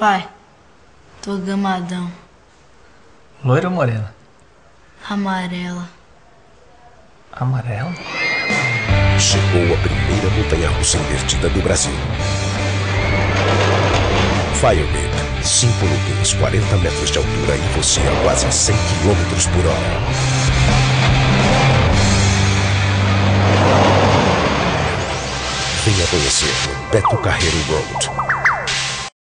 Pai, tô gamadão. Loira ou morena? Amarela. Amarela? Chegou a primeira montanha-russa invertida do Brasil. Firelip, símbolo dos 40 metros de altura e você a quase 100 km por hora. Venha conhecer o Beto Carreiro Road.